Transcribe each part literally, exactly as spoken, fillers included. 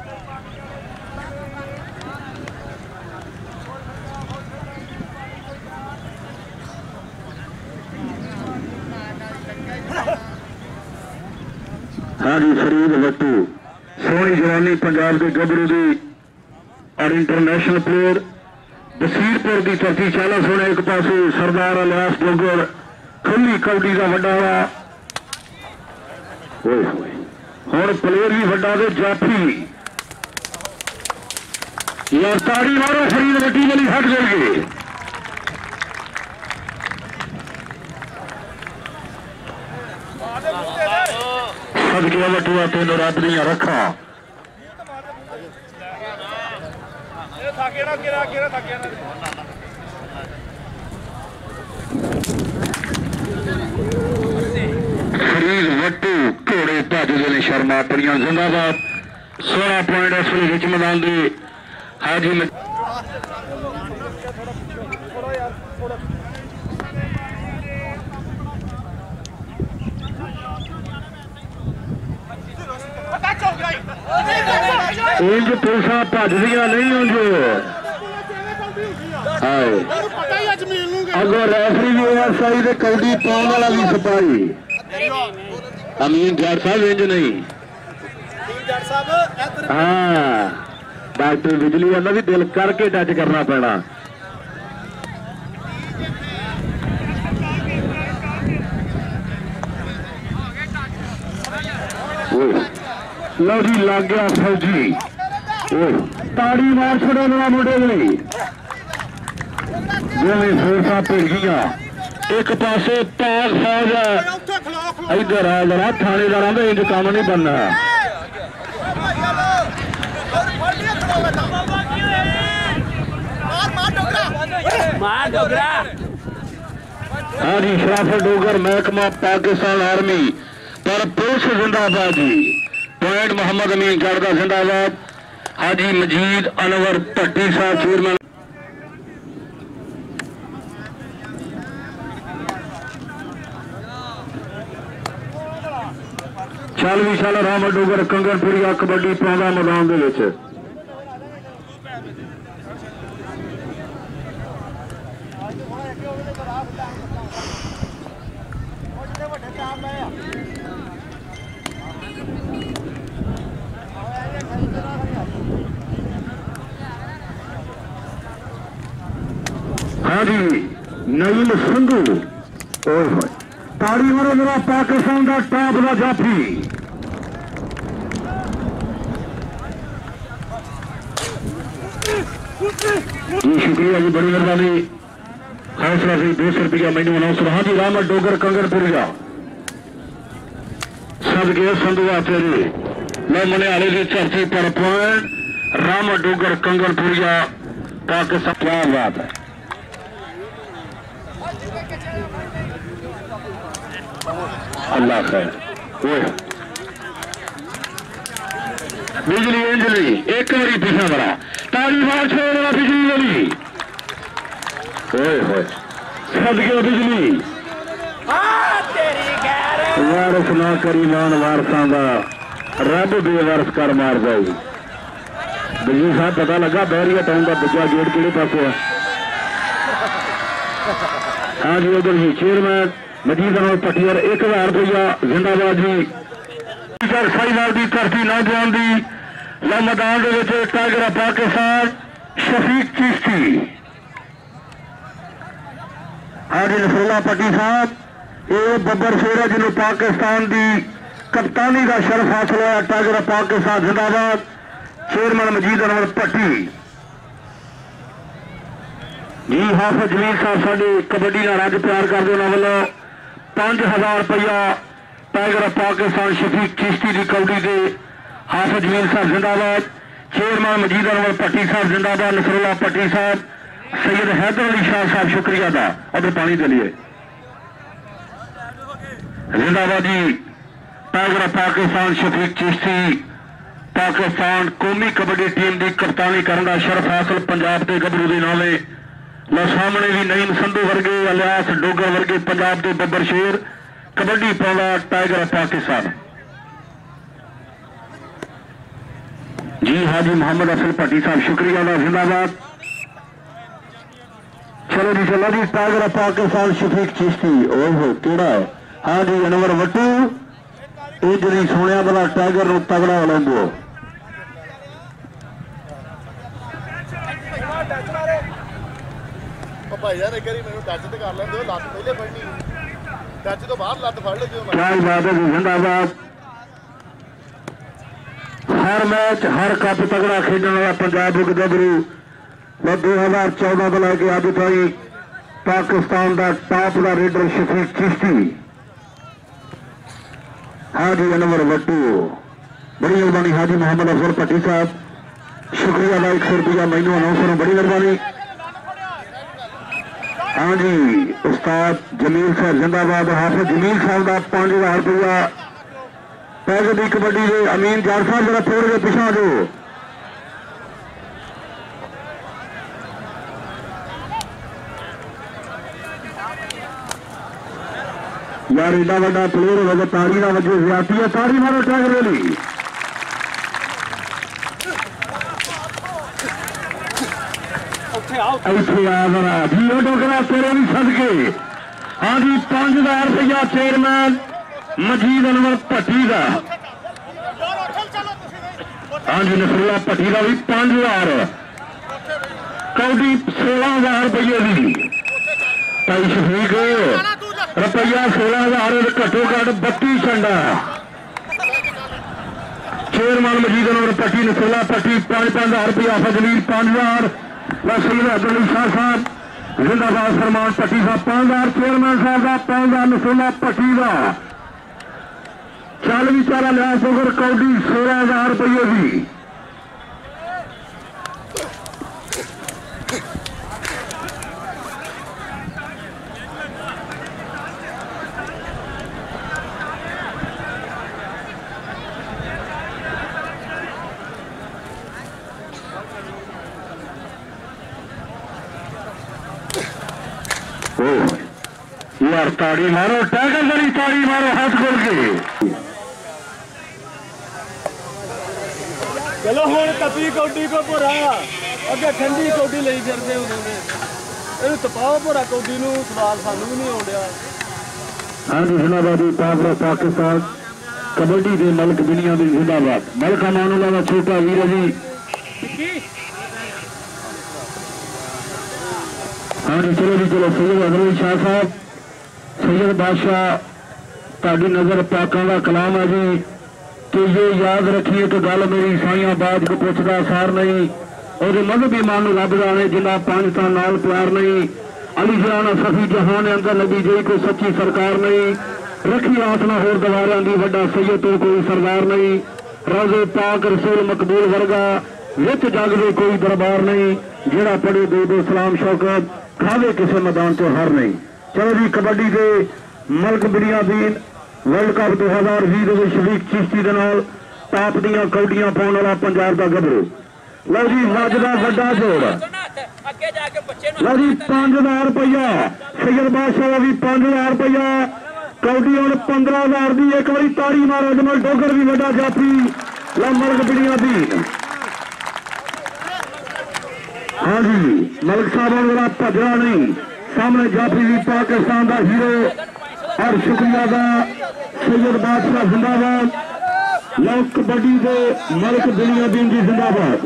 हाँ जी, फरीद वट्टू सोहनी जवानी पंजाब के गबरू की और इंटरनेशनल प्लेयर बसीरपुर की धरती चाला सोने एक पासे सरदार अलियास डोगर खुली कबड्डी का वड्डा हुण प्लेयर भी वड्डा दे जाफी यार ताड़ी मारो फरीद वट्टी वाली हट जाएगी। सदके वटुआ तेन रब दियां रखा फरीद वट्टू घोड़े भजते ने शर्मा परियां जिंदाबाद। सोलह पॉइंट इस वे विच मैदान के हाजी इंज पुलिसा भजदियां नहीं उंज अगो रेफरी भी एस आई के कौडी पाने वाला भी सिपाही अमीन जट साहब इंज नहीं। हाँ डॉक्टर बिजली वाला भी दिल करके टच करना पैना। लो जी लग गया फौजी ताड़ी मार छोड़ो ना मुंडे दोवें फोर्सा भिड़ एक पासे पाक फौज इधर आ जरा थानेदार का इंज काम नहीं बनना। हाँ जी शराफत डोगर महकमा पाकिस्तान आर्मी पर पुलिस जिंदाबाद जी। पॉइंट मोहम्मद अमीन गढ़ का जिंदाबाद। हाजी मजीद अनवर भट्टी साहब चेयरमैन। चल भी चल राम डोगर कंगनपुरी कबड्डी पाਉਂਦਾ मैदान ਦੇ ਵਿੱਚ। हाँ जी नईम संधू ताड़ी मारो मेरा पाकिस्तान का टॉप का जाफी। जी शुक्रिया जी बड़ी मेहरबानी हौसला से दो सौ रुपया मैनू अनाउंसर। हाँ जी राम डोगर कंगनपुरिया सदके संधू तेरे मैं मनिहाले की धरती पर पॉइंट राम डोगर कंगनपुरिया पाकिस्तान। क्या बात है अल्लाह खैर। बिजली इंजली एक बारी पिछा बड़ा ताली मार छोड़ बिजली वाली सदके बिजली वारस ना करी मान वारसा का रब बेवारस कर मार जाए। बिजली साहब पता लगा बैरिया टाउन का दूजा गेट किहड़े पासे है। हाँ जी उधर ही चेयरमैन मजीद अनवर भट्टी एक हजार रुपया जिंदाबाद जी। साईवाल की धरती नौजवान की मैदान के टाइगर पाकिस्तान शफीक चिश्ती। हाँ जी नसरुल्ला भट्टी साहब ये बब्बर शेर है जिन्होंने पाकिस्तान की कप्तानी का शरफ हासिल होया। टाइगर पाकिस्तान जिंदाबाद। चेयरमैन मजीद अनवर भट्टी जी। हाफिज जमील साहब साडे कबड्डी का रज प्यार करते उन्होंने वालों पांच हजार रुपया टाइगर पाकिस्तान शफीक चिश्ती की कबड्डी के हाफिज जमील साहब जिंदाबाद। चेयरमैन मजीद अनवर भट्टी साहब जिंदाबाद। नसरुल्ला भट्टी साहब सैयद हैदर अली शाह साहब शुक्रिया था। अगर पानी के लिए जिंदाबाद जी। टाइगर पाकिस्तान शफीक चिश्ती पाकिस्तान कौमी कबड्डी टीम की कप्तानी करने का शरफ हासिल पंजाब के गबरू के नावे लो सामने भी नईम संधू वर्गे अलियास डोगर वर्गे पंजाब के बब्बर शेर कबड्डी पाउंदा टाइगर पाकिस्तान। जी हाजी मोहम्मद अफसल भट्टी साहब शुक्रिया दा जिंदाबाद। चलो जी चलो जी टाइगर ऑफ पाकिस्तान शफीक चिश्ती ओहो केड़ा है हाँ जी अनवर वट्टू ये जी सुनिया वाला टाइगर नु तगड़ा लाओ भाई यार एक बारी मेनू टच ते कर लेंदे लत्त पहले फड़नी टच तो बाहर लत्त फड़ लो क्या बात है जिंदाबाद। हर मैच हर कप तगड़ा खेलने वाला पंजाब गबरू दो हजार चौदह को लैके अज ताई पाकिस्तान का टॉप का रेडर शफीक चिश्ती हाजी अनवर वट्टू बड़ी मेहरबानी हाजी मोहम्मद अफजल भट्टी साहब शुक्रिया का एक सौ रुपया मैनू अनाउंसर बड़ी मेहरबानी। हाँ जी उस्ताद जमील साहब जिंदाबाद हाफिज जमील साहब का पांच हजार रुपया पैसे की कबड्डी के अमीन जार साहब जरा थोड़े जे पिछा दो यार एडा वाला प्लेयर हो तारी ना वजह ज्यादा है तारी मारो टाइगर वाली तेरे भी सदके हाँ जी पांच हजार रुपया चेयरमैन मजीद अनवर भट्टी का हाँ जी नसरुल्ला भट्टी का भी पांच हजार कौडी सोलह हजार रुपये की भाई शफीक रुपया सोलह हजार घट्टो घट बत्ती छंडा चेयरमैन मजीद अनवर भट्टी नसरुल्ला भट्टी पांच पांच हजार रुपया फजलील पांच हजार सैयद अब्दुल अली शाह साहब जिंदाबाद फरमान भट्टी साहब पांच हजार चेयरमैन साहब का पांच हजार नसरुल्ला भट्टी का चल भी चारा लिया सुगर कौडी सोलह हजार रुपये की यार ताड़ी मारो टाइगर वाली ताड़ी मारो हाथ खोल के चलो हूँ तपी कौडी को भोरा अगे ठंडी कौडी ले फिरते होंगे ये तपाओ भोरा कौडी नूं सवाल सानू भी नहीं आउंदिया। हाँ जी जिंदाबादी पाक पाकिस्तान कबड्डी के मलक दुनिया की जिंदाबाद मलक मानूला का छोटा वीर जी हाँ जी चलो जी चलो सैयद अब्दुल शाह साहब सैयद बादशाह ताड़ी नजर पाकों का कलाम है जी कि ये याद रखिए कि गल मेरी साइया बाज को पुछदा सार नहीं और मजहबी मान रब जाने जिन्ना पाकिस्तान नाल प्यार नहीं अली फराना सफी जहान अंदर नबी जी को सच्ची सरकार नहीं रखी आसना होर दवारियां दी वड्डा सैयद तो कोई सरदार नहीं रोज़े पाक रसूल मकबूल वर्गा विच जग दे कोई दरबार नहीं जेड़ा पढ़े दो दो सलाम शौकत खावे किसी मैदान तो हार नहीं। चलो जी कबड्डी के मलक बुनियादीन वर्ल्ड कप दो हजार भी शफीक चिश्ती के नाल टाप दियां कौडियां पाने वाला पंजाब का गबरू लो जी मज का वड्डा जोड़ लो जी पांच हजार रुपया सैयद बादशाह का भी पांच हजार रुपया कौडी हम पंद्रह हजार की एक बार ताड़ी मारो जमल डोगर भी वड्डा जाफी लो मलक बुनियादीन हाँ जी मलक साहब वाला भजरा नहीं सामने जाफी भी पाकिस्तान का हीरो और शुक्रिया का सैयद बादशाह जिंदाबाद लो कबड्डी के मलक बुनियादीन जी जिंदाबाद।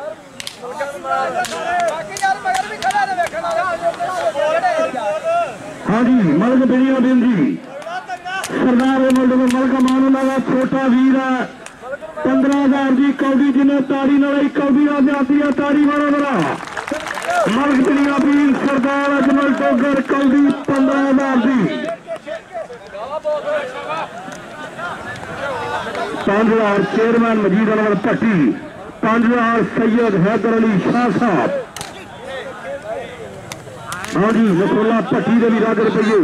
हाँ जी मलक बुनियादीन जी सरदार मलक मानूला का छोटा वीर है पंद्रह हजार की कौडी जिन्हें ताड़ी नाल कौडी जाती है ताड़ी मारो बड़ा मलक बुनियादीन सरदार अजमल डोगर कौडी पंद्रह हजार की पांच हजार चेयरमैन मजीद अनवर भट्टी पांच हजार सैयद हैदर अली शाह साहब हाँ जी नसरुल्ला भट्टी के भी रज रुपये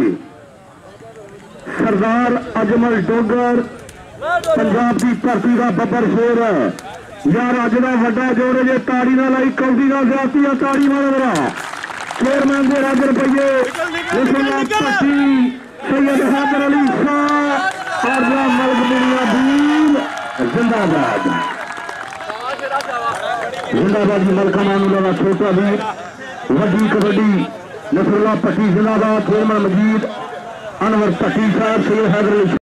सरदार अजमल डोगर पंजाब की धरती का बब्बर शेर है यार अज का वड्डा जोड़ जे ताड़ी ना लाई कौडी ना जाती है ताड़ी मारो बड़ा चेयरमैन के रज रुपये नसरुल्ला भट्टी सैयद हैदर अली शाह और मलक बुनियादीन जिंदाबाद। जिंदाबाद जी मलका मानूला छोटा वीर वड्डी कबड्डी नसरुल्ला पट्टी जिंदाबाद चेयरमैन मजीद अनवर पट्टी साहब सैयद हैदर